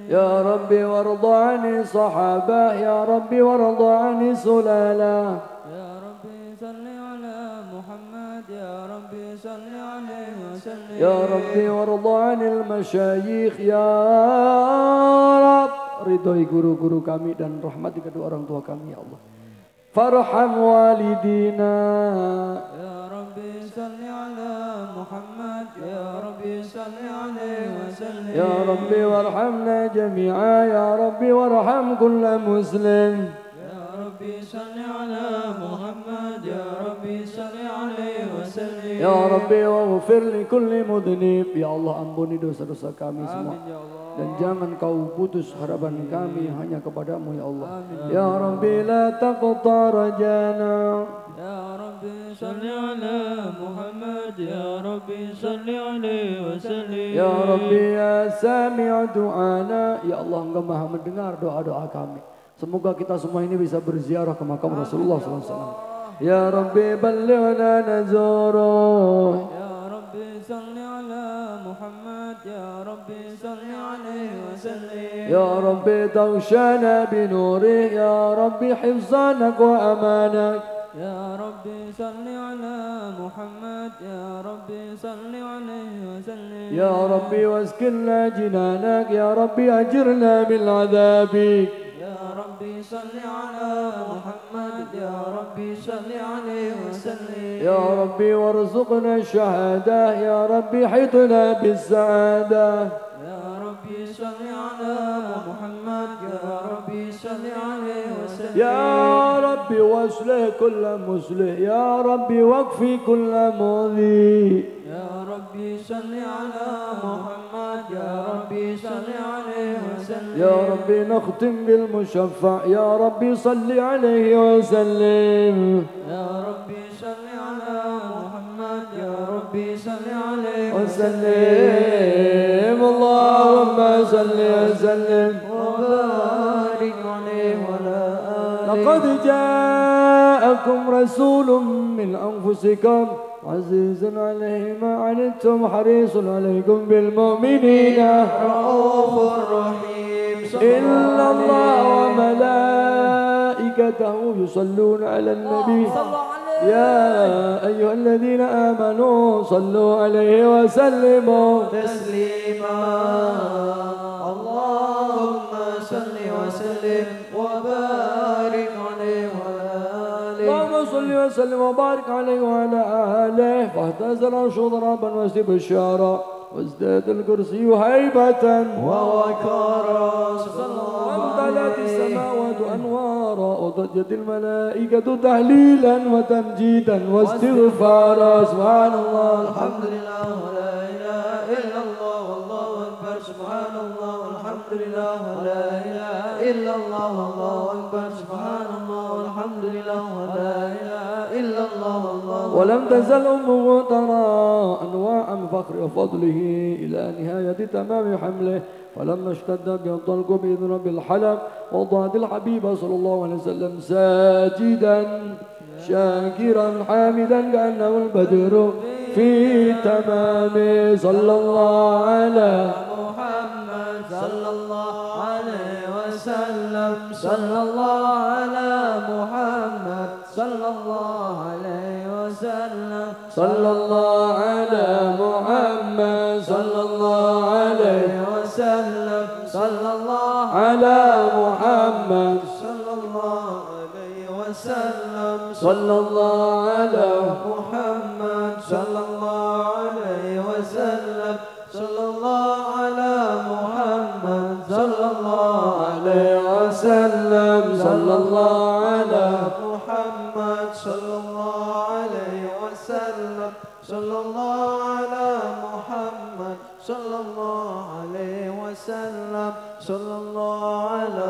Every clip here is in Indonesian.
يا ربي وارض عن الصحابة يا ربي وارض عن السلالة يا ربي صل على محمد يا ربي صل عليه وسلم يا ربي وارض عن المشايخ يا رب ridhoi guru-guru kami dan rahmati kedua orang tua kami ya Allah farham walidina ya Rabbi salli ala Muhammad ya Rabbi salli alaihi wasallam ya Rabbi warhamna jami'a ya Rabbi warham kulla muslim ya Rabbi salli ala Muhammad ya Rabbi salli alaihi wasallam ya Rabbi waghfir li kulli mudhnib ya Allah ampuni dosa-dosa kami semua amin ya Allah dan jangan kau putus harapan kami hanya kepadamu ya Allah amin ya Rabbi la taqta rajana ya Rabbi salli ala Muhammad ya Rabbi salli alaihi wasallam ya Rabbi ya sami' du'ana ya Allah engkau maha mendengar doa-doa kami semoga kita semua ini bisa berziarah ke makam Rasulullah SAW ya Rabbi ballighna nazuruh ya Rabbi salli ala Muhammad ya Rabbi salli alaihi wasallam ya Rabbi tawshana binurih ya Rabbi hifzanak wa amanak ya Rabbi salli ala Muhammad ya Rabbi salli alaihi wasallam ya Rabbi waskinna jinanak ya Rabbi ajirna min adhabik ya Rabbi salli ala Muhammad ya Rabbi salli alaihi wasallam ya Rabbi warzuqna syahadah ya Rabbi hitna bis sa'adah ya Rabbi salli ala Muhammad ya Rabbi salli alaihi wasallam ya Rabbi waslih kulla muslih ya Rabbi waqfi kulla mudhi يا ربي صل على محمد يا ربي صل عليه وسلم يا ربي نختم بالمشفع يا ربي صل عليه وسلم يا ربي صل على محمد يا ربي صل عليه وسلم اللهم صل وسلم وبارك عليه وعلى آله لقد جاءكم رسول من أنفسكم عزيز عليه ما عنتم حريص عليكم بالمؤمنين رؤوف رحيم إن الله وملائكته يصلون على النبي يا أيها الذين آمنوا صلوا عليه وسلموا تسليما اللهم صل وسلم وبارك عليه وعلى آله اللهم صل وسلم وبارك عليه وعلى آله فاهتز العرش ضربا واستبشارا وازداد الكرسي هيبة ووقارا وامتلأت السماوات أنوارا وضجت الملائكة تهليلا وتمجيدا واستغفارا سبحان الله الحمد لله ولا إله إلا الله والله أكبر سبحان الله والحمد لله ولا إله إلا الله والله أكبر سبحان الله والحمد لله ولا إله إلا الله والله ولم تزل أمه ترى أنواع فخر وفضله إلى نهاية تمام حمله فلما اشتد به الطلق بإذن رب الحلق وضعت الحبيب صلى الله عليه وسلم ساجدا شاكرا حامدا كأنه البدر في تمامه صلى الله على محمد صلى الله عليه وسلم صلى الله على محمد صلى الله عليه وسلم صلى الله على محمد صلى الله عليه وسلم صلى الله على محمد صلى الله عليه وسلم صلى الله على محمد صلى الله عليه وسلم صلى الله على محمد صلى الله عليه وسلم صلى الله على محمد صلى الله عليه وسلم صلى الله على محمد صلى الله عليه وسلم صلى الله على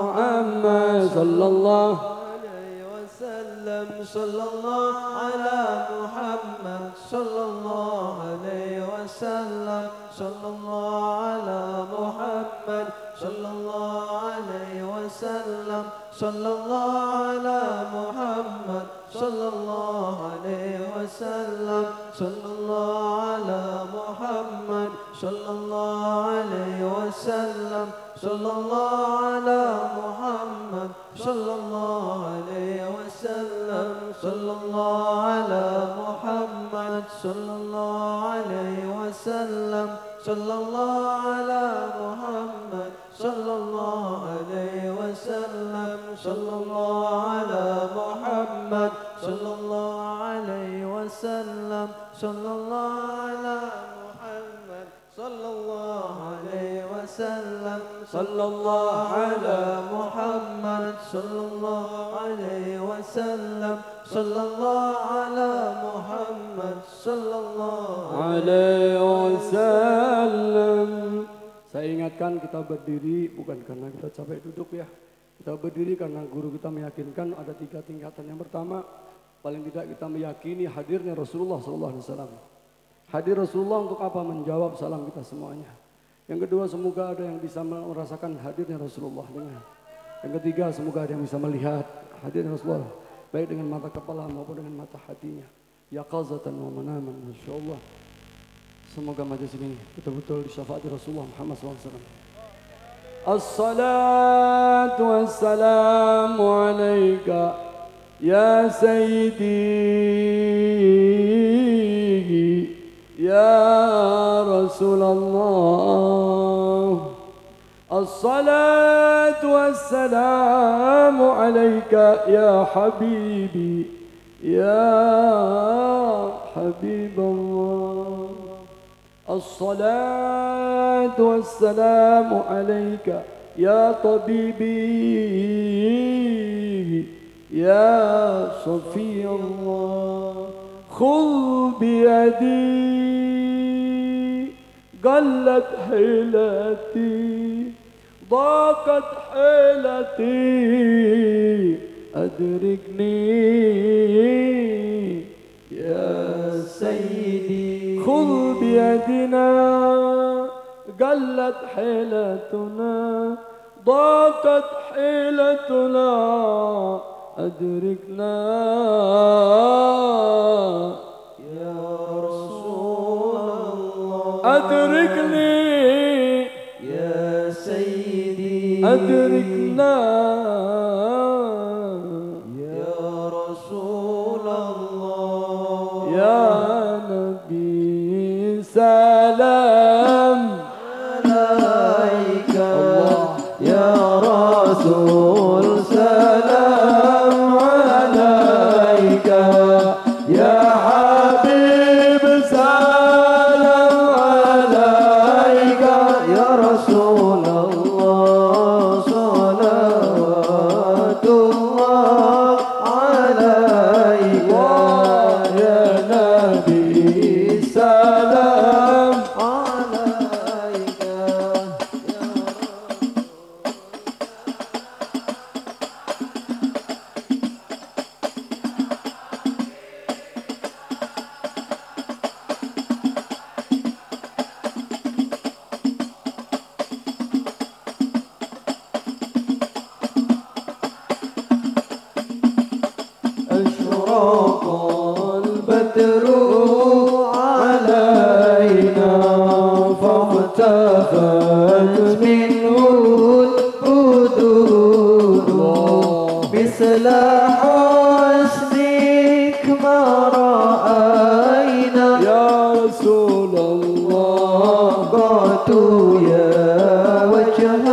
محمد صلى الله عليه وسلم صلى الله على محمد صلى الله عليه وسلم صلى الله على محمد صلى الله عليه وسلم صلى الله على محمد صلى الله عليه وسلم صلى الله على محمد صلى الله عليه وسلم صلى الله على محمد صلى الله عليه وسلم صلى الله على محمد صلى الله عليه وسلم صلى الله على محمد صلى الله عليه وسلم صلى الله على محمد صلى الله عليه وسلم صلى الله على محمد صلى الله عليه وسلم صلى الله على محمد صلى الله عليه وسلم صلى الله على محمد صلى الله عليه wasallam. Saya ingatkan kita berdiri bukan karena kita capek duduk ya. Kita berdiri karena guru kita meyakinkan ada 3 tingkatan. Yang pertama, paling tidak kita meyakini hadirnya Rasulullah SAW. Hadir Rasulullah untuk apa? Menjawab salam kita semuanya. Yang kedua, semoga ada yang bisa merasakan hadirnya Rasulullah dengan. Yang ketiga, semoga ada yang bisa melihat hadirnya Rasulullah baik dengan mata kepala maupun dengan mata hatinya. Yaqazatan wa manaman, masyaallah. Semoga majelis ini betul-betul disyafaati Rasulullah Muhammad SAW. As-salatu wassalamu alaika ya sayyidi ya Rasulullah. As-salatu wassalamu alaika ya habibi ya Habibullah. الصلاة والسلام عليك يا طبيبي يا صفي الله. خذ بيدي قلت حيلتي ضاقت حيلتي أدركني يا سيدي. خذ بيدنا قلت حيلتنا ضاقت حيلتنا أدركنا يا رسول الله. أدركني يا سيدي أدركنا يا رسول الله. يا سلام عليك يا رسول سلام عليك يا حبيب سلام عليك يا رسول الله صلوات الله عليك يا نبي سلام عليك يا أشرق البدر علينا فاختفت منه البدور مثل حسنك ما رأينا يا رسول الله. قعدت يا وجه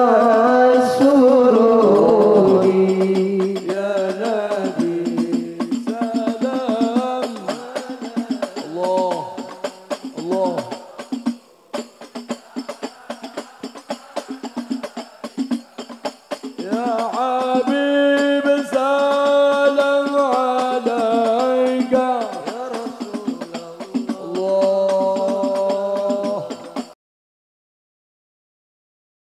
السرور يا نبي سلام. الله الله. يا حبيب سلام عليك يا رسول الله.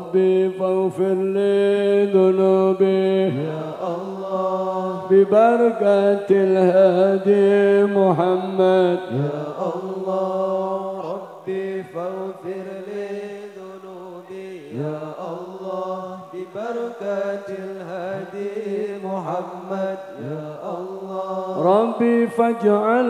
ربي فاغفر لي ذنوبي يا الله ببركة الهادي محمد يا الله ربي فاغفر لي ذنوبي يا الله ببركة الهادي محمد يا الله ربي فاجعل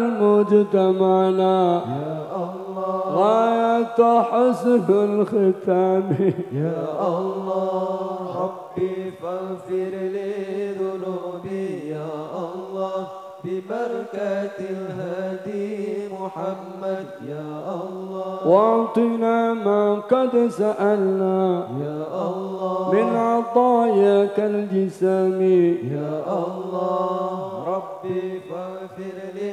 مجتمعنا يا الله غاية حسن الختام يا الله ربي فاغفر لي ذنوبي يا الله ببركة الهادي محمد يا الله واعطنا ما قد سألنا يا الله من عطاياك الجسام يا الله ربي فاغفر لي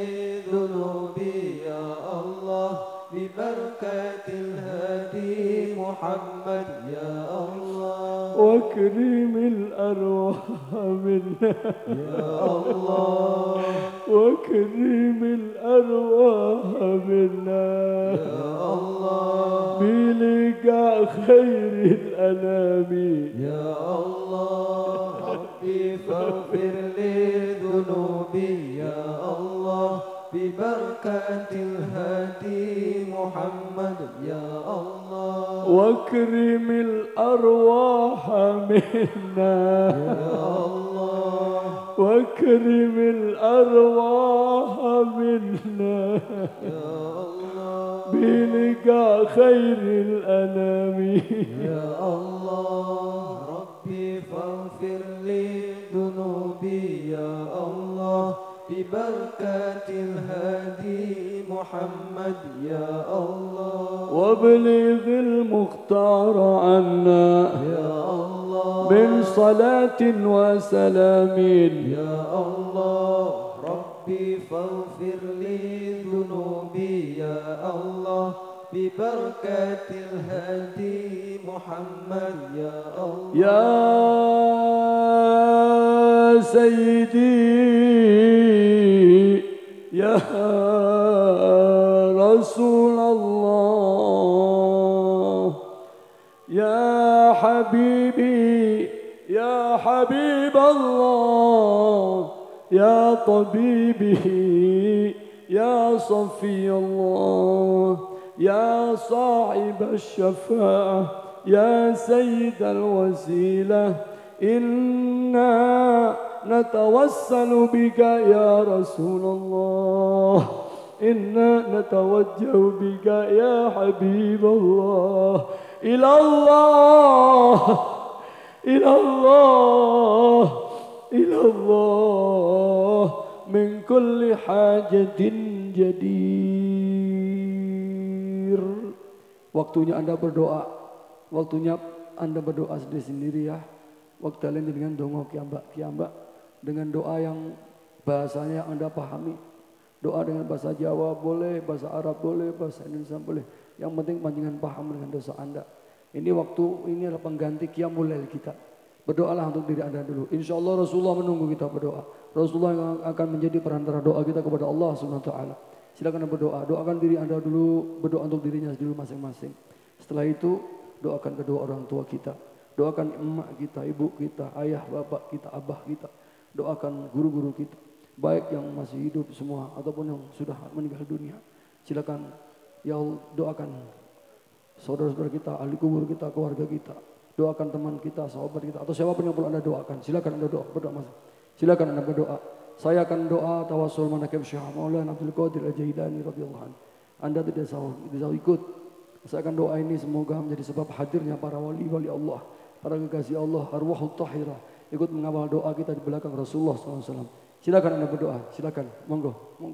ذنوبي يا الله ببركة الهادي محمد يا الله واكرم الأرواح منا يا الله واكرم الأرواح منا يا الله بلقاء خير الأنام يا الله ربي فاغفر لي ذنوبي يا الله ببركة الهادي محمد يا الله واكرم الأرواح منا يا الله واكرم الأرواح منا يا الله بلقاء خير الأنام يا الله ربي فاغفر لي ذنوبي يا الله ببركة الهادي محمد يا الله وابلغ المختار عنا يا الله من صلاة وسلام يا الله ربي فاغفر لي ذنوبي يا الله ببركة الهادي محمد يا الله يا سيدي يا رسول الله يا حبيبي يا حبيب الله يا طبيبي يا صفي الله يا صاحب الشفاعة يا سيد الوسيلة إنا نتوسل بك يا رسول الله إنا نتوجه بك يا حبيب الله إلى الله إلى الله إلى الله من كل حاجة جدير. Waktunya Anda berdoa, waktunya Anda berdoa sendiri-sendiri ya. Waktu kalian dengan dongo kiambak dengan doa yang bahasanya Anda pahami. Doa dengan bahasa Jawa boleh, bahasa Arab boleh, bahasa Indonesia boleh. Yang penting panjangan paham dengan dosa Anda. Ini waktu ini adalah pengganti qiyamul lail kita. Berdoalah untuk diri Anda dulu. Insya Allah Rasulullah menunggu kita berdoa. Rasulullah yang akan menjadi perantara doa kita kepada Allah Subhanahu wa taala. Silakan Anda berdoa. Doakan diri Anda dulu, berdoa untuk dirinya dulu masing-masing. Setelah itu doakan kedua orang tua kita. Doakan emak kita, ibu kita, ayah, bapak kita, abah kita. Doakan guru-guru kita. Baik yang masih hidup semua ataupun yang sudah meninggal dunia. Silakan ya Allah, doakan saudara-saudara kita, ahli kubur kita, keluarga kita. Doakan teman kita, sahabat kita, atau siapapun yang perlu Anda doakan. Silakan Anda berdoa mas. Silakan Anda berdoa. Saya akan doa tawasul manakib Syekh Maulana Abdul Qadir Al-Jailani radhiyallahu anhu. Anda tidak usah ikut. Saya akan doa ini semoga menjadi sebab hadirnya para wali-wali Allah, para kekasih Allah, arwahut tahirah, ikut mengawal doa kita di belakang Rasulullah SAW. Silakan Anda berdoa. Silakan. Monggo.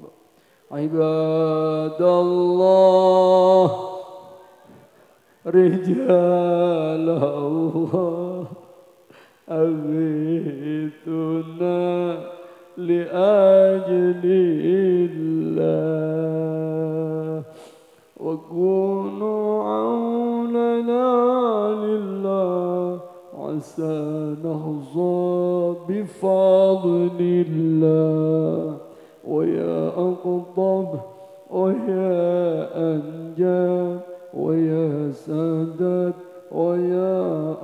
Ibadallah, rijal Allah, aghithuna li'ajlillah wa kunu aunana lillah asa nahza bifadlillah wa ya aqtab wa ya anjab wa ya sadat wa ya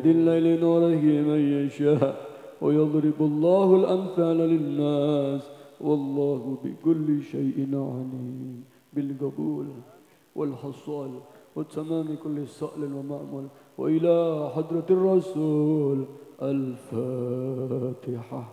يهدي الليل نوره من يشاء ويضرب الله الأمثال للناس والله بكل شيء عليم بالقبول والحصول وتمام كل سؤل ومأمول وإلى حضرة الرسول الفاتحة.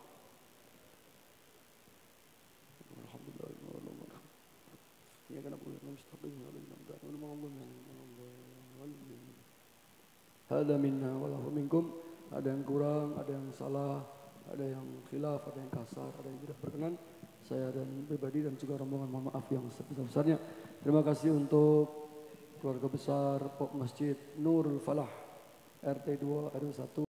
Hada minna walahu minkum. Ada yang kurang, ada yang salah, ada yang khilaf, ada yang kasar, ada yang tidak berkenan. Saya dan pribadi dan juga rombongan mohon maaf yang sebesar-besarnya. Terima kasih untuk keluarga besar Pok Masjid Nurul Falah RT 2 RW 1.